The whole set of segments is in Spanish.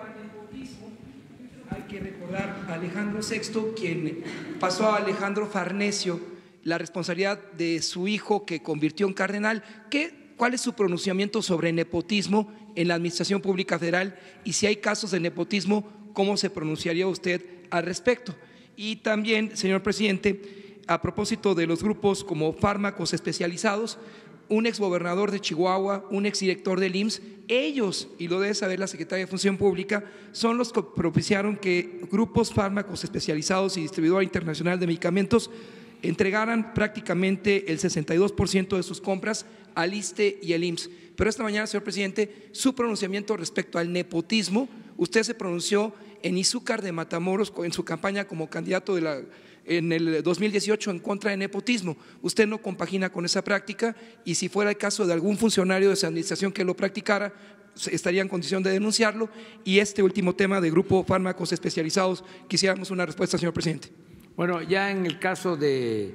Hay que recordar a Alejandro VI, quien pasó a Alejandro Farnesio la responsabilidad de su hijo que convirtió en cardenal. ¿Cuál es su pronunciamiento sobre nepotismo en la Administración Pública Federal? Y si hay casos de nepotismo, ¿cómo se pronunciaría usted al respecto? Y también, señor presidente, a propósito de los grupos como fármacos especializados, un exgobernador de Chihuahua, un exdirector del IMSS, ellos, y lo debe saber la Secretaría de Función Pública, son los que propiciaron que grupos fármacos especializados y distribuidora internacional de medicamentos entregaran prácticamente el 62% de sus compras al ISSSTE y el IMSS. Pero esta mañana, señor presidente, su pronunciamiento respecto al nepotismo, usted se pronunció en Izúcar de Matamoros en su campaña como candidato en el 2018 en contra de nepotismo. Usted no compagina con esa práctica y si fuera el caso de algún funcionario de esa administración que lo practicara, estaría en condición de denunciarlo. Y este último tema de grupo fármacos especializados, quisiéramos una respuesta, señor presidente. Bueno, ya en el caso de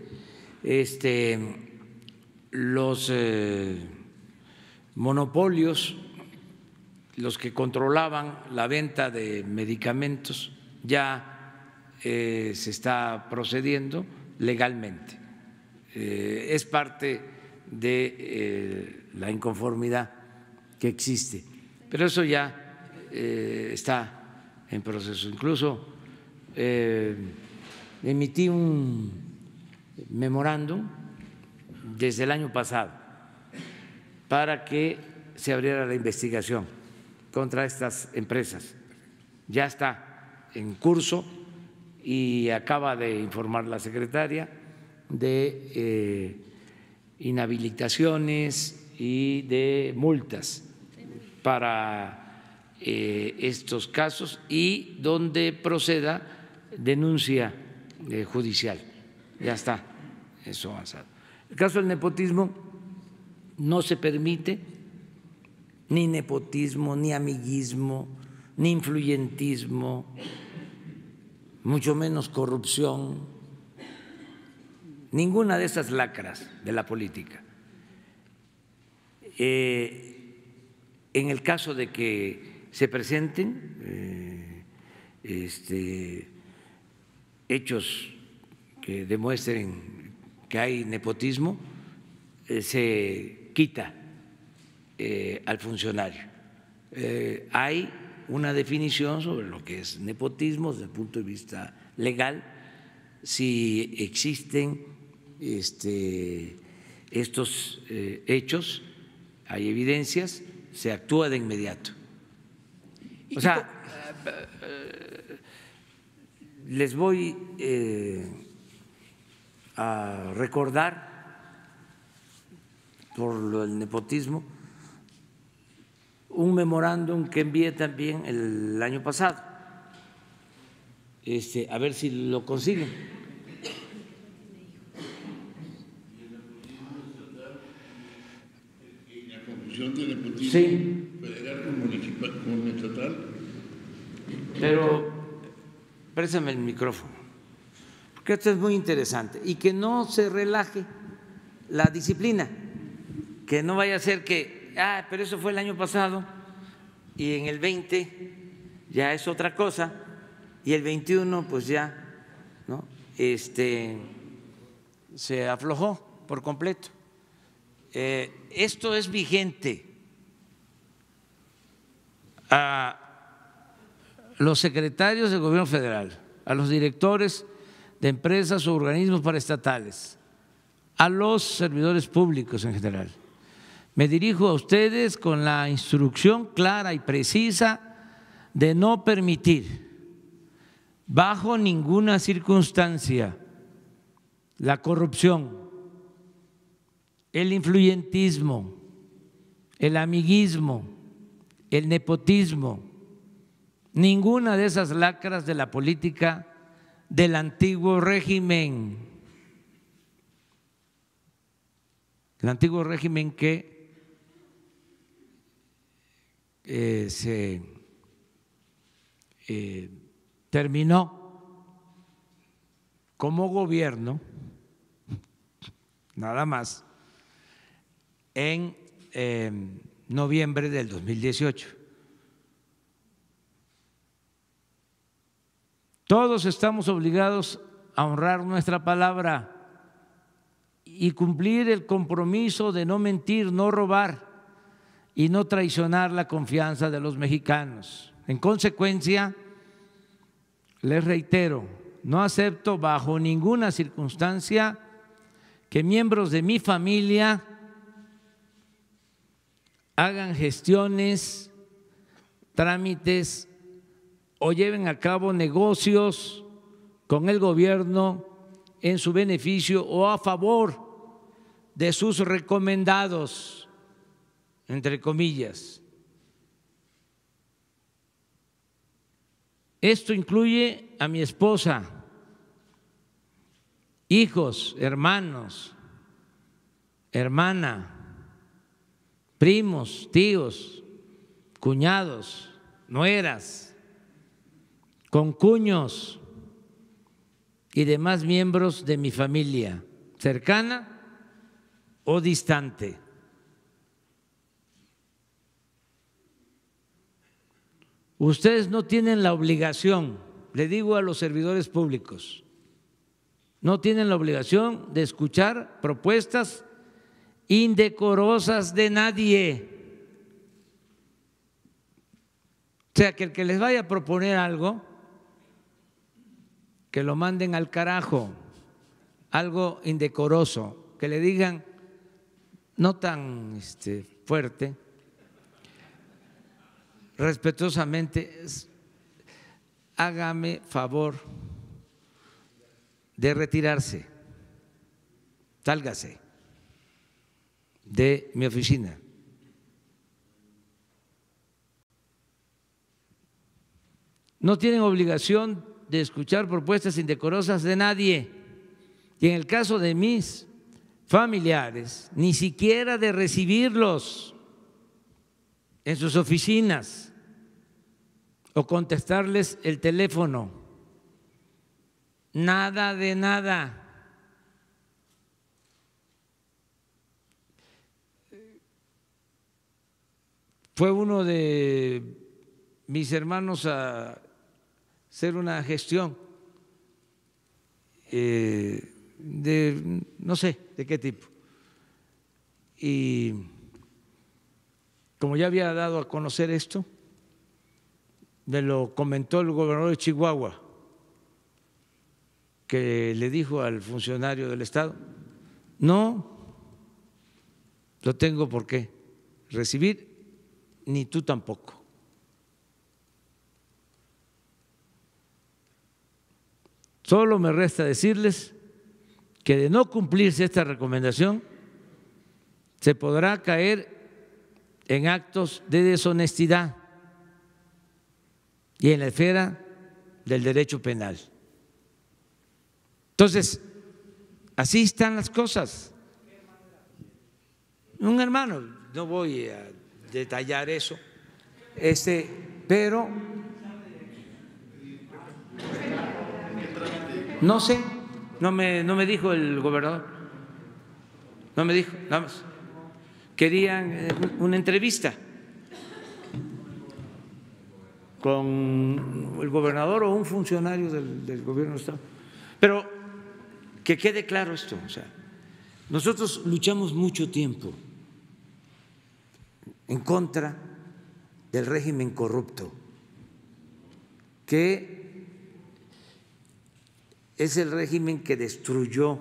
los monopolios, los que controlaban la venta de medicamentos, ya se está procediendo legalmente. Es parte de la inconformidad que existe, pero eso ya está en proceso. Incluso emití un memorándum desde el año pasado para que se abriera la investigación contra estas empresas. Ya está en curso y acaba de informar la secretaria de inhabilitaciones y de multas para estos casos y donde proceda denuncia judicial. Ya está eso avanzado. El caso del nepotismo no se permite ni nepotismo, ni amiguismo, ni influyentismo, mucho menos corrupción, ninguna de esas lacras de la política. En el caso de que se presenten hechos que demuestren que hay nepotismo, se quita al funcionario. Hay una definición sobre lo que es nepotismo desde el punto de vista legal, si existen estos hechos, hay evidencias, se actúa de inmediato. O sea, les voy a recordar por lo del nepotismo un memorándum que envié también el año pasado, a ver si lo consiguen. La confusión del nepotismo sí, federal con municipal, con estatal. Pero préstame el micrófono, porque esto es muy interesante y que no se relaje la disciplina, que no vaya a ser que pero eso fue el año pasado y en el 20 ya es otra cosa y el 21 pues ya no se aflojó por completo. Esto es vigente. A los secretarios del Gobierno federal, a los directores de empresas o organismos paraestatales, a los servidores públicos en general. Me dirijo a ustedes con la instrucción clara y precisa de no permitir bajo ninguna circunstancia la corrupción, el influyentismo, el amiguismo, el nepotismo, ninguna de esas lacras de la política del antiguo régimen. El antiguo régimen que se terminó como gobierno nada más en noviembre del 2018. Todos estamos obligados a honrar nuestra palabra y cumplir el compromiso de no mentir, no robar y no traicionar la confianza de los mexicanos. En consecuencia, les reitero, no acepto bajo ninguna circunstancia que miembros de mi familia hagan gestiones, trámites o lleven a cabo negocios con el gobierno en su beneficio o a favor de sus recomendados, entre comillas. Esto incluye a mi esposa, hijos, hermanos, hermana, primos, tíos, cuñados, nueras, concuños y demás miembros de mi familia, cercana o distante. Ustedes no tienen la obligación, le digo a los servidores públicos, no tienen la obligación de escuchar propuestas indecorosas de nadie. O sea, que el que les vaya a proponer algo, que lo manden al carajo, algo indecoroso, que le digan no tan fuerte, respetuosamente, hágame favor de retirarse, sálgase de mi oficina. No tienen obligación de escuchar propuestas indecorosas de nadie, y en el caso de mis familiares, ni siquiera de recibirlos en sus oficinas o contestarles el teléfono. Nada de nada. Fue uno de mis hermanos a hacer una gestión de no sé de qué tipo. Y como ya había dado a conocer esto, me lo comentó el gobernador de Chihuahua, que le dijo al funcionario del Estado: no lo tengo por qué recibir, ni tú tampoco. Solo me resta decirles que de no cumplirse esta recomendación, se podrá caer en actos de deshonestidad y en la esfera del derecho penal. Entonces, así están las cosas. Un hermano, no voy a detallar eso, pero no sé, no me dijo el gobernador, no me dijo, nada más. Querían una entrevista con el gobernador o un funcionario del gobierno del Estado. Pero que quede claro esto, o sea, nosotros luchamos mucho tiempo en contra del régimen corrupto, que es el régimen que destruyó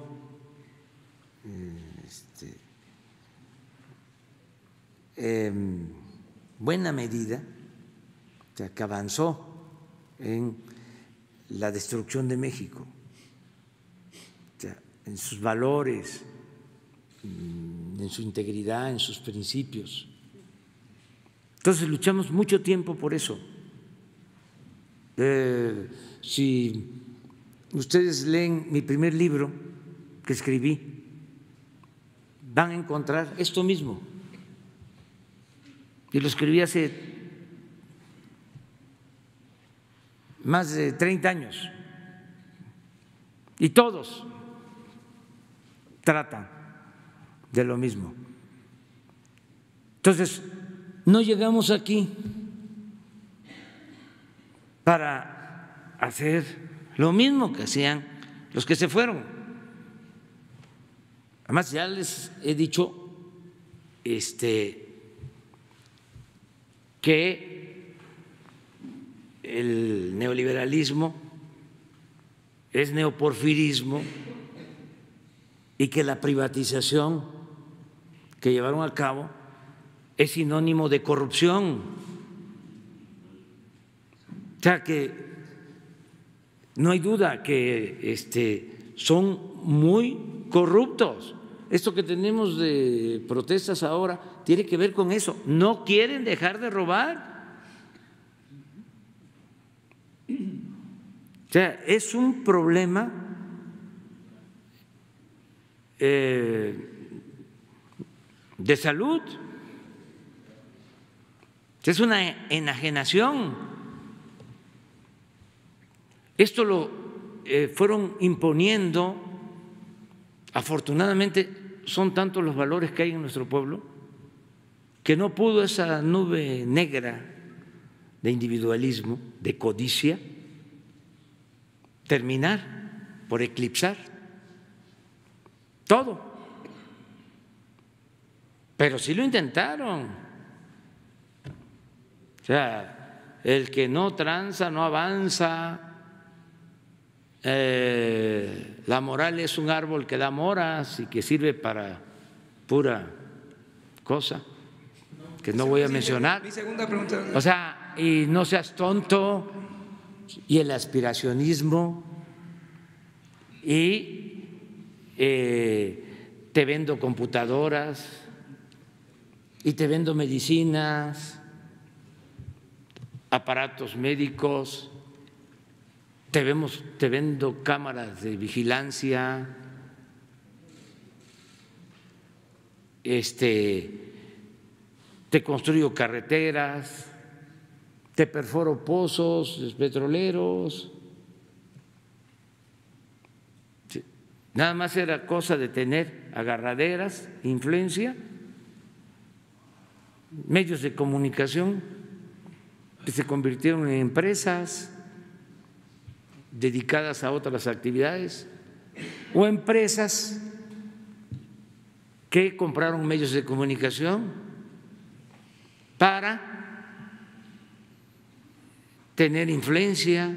en buena medida, o sea, que avanzó en la destrucción de México, o sea, en sus valores, en su integridad, en sus principios. Entonces luchamos mucho tiempo por eso. Si ustedes leen mi primer libro que escribí, van a encontrar esto mismo. Y lo escribí hace más de 30 años. Y todos tratan de lo mismo. Entonces, no llegamos aquí para hacer lo mismo que hacían los que se fueron. Además, ya les he dicho que el neoliberalismo es neoporfirismo y que la privatización que llevaron a cabo es sinónimo de corrupción. O sea que no hay duda que son muy corruptos. Esto que tenemos de protestas ahora tiene que ver con eso. No quieren dejar de robar. O sea, es un problema de salud. Es una enajenación. Esto lo fueron imponiendo. Afortunadamente son tantos los valores que hay en nuestro pueblo que no pudo esa nube negra de individualismo, de codicia, terminar por eclipsar todo. Pero sí lo intentaron. O sea, el que no tranza no avanza. La moral es un árbol que da moras y que sirve para pura cosa que no voy a mencionar. Mi segunda pregunta. O sea, y no seas tonto, y el aspiracionismo, y te vendo computadoras, y te vendo medicinas, aparatos médicos, te vendo cámaras de vigilancia, te construyo carreteras, te perforo pozos petroleros. Nada más era cosa de tener agarraderas, influencia, medios de comunicación que se convirtieron en empresas dedicadas a otras actividades o empresas que compraron medios de comunicación para tener influencia.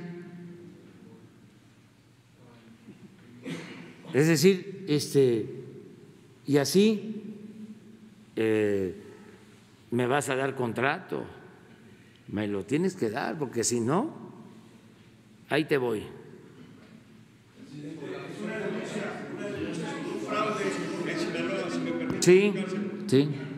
Es decir, y así me vas a dar contrato, me lo tienes que dar, porque si no, ahí te voy. Sí, sí.